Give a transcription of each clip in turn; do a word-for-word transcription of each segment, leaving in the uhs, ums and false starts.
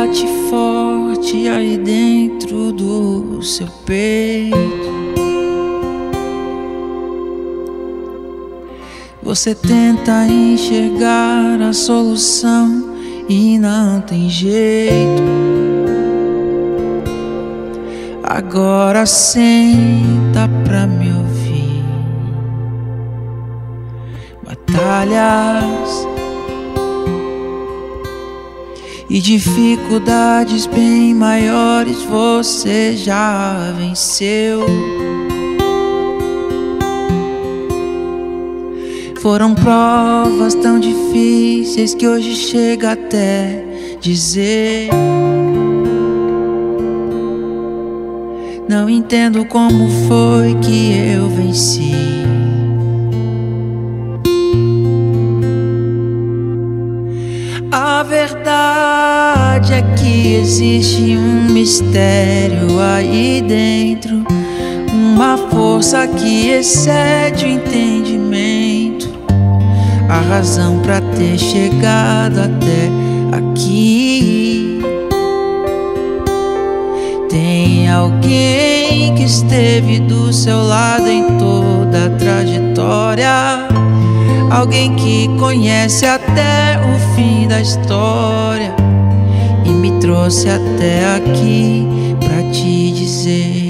bate forte aí dentro do seu peito. Você tenta enxergar a solução e não tem jeito. Agora senta pra me ouvir. Batalhas e dificuldades bem maiores você já venceu. Foram provas tão difíceis que hoje chega até dizer: não entendo como foi que eu venci. A verdade é que existe um mistério aí dentro, uma força que excede o entendimento, a razão pra ter chegado até aqui. Tem alguém que esteve do seu lado em toda a trajetória, alguém que conhece até o fim da história e me trouxe até aqui pra te dizer: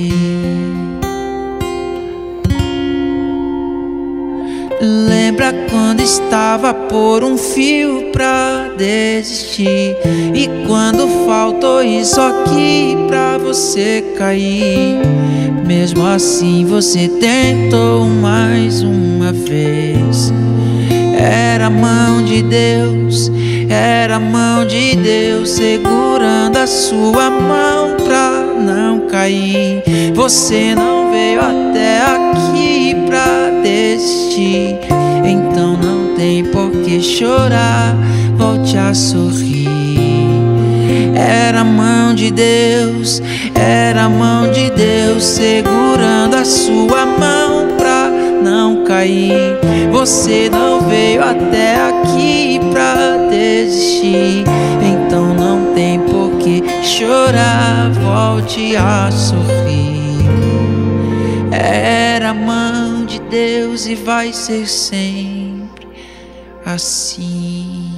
lembra quando estava por um fio pra desistir, e quando faltou isso aqui pra você cair? Mesmo assim você tentou mais uma vez. Era a mão de Deus, era a mão de Deus segurando a sua mão pra não cair. Você não veio até aqui pra desistir, então não tem por que chorar, volte a sorrir. Era a mão de Deus, era a mão de Deus segurando a sua mão pra não cair. Você não veio até aqui pra desistir, então não tem por que chorar, volte a sorrir. Era a mão de Deus e vai ser sempre assim.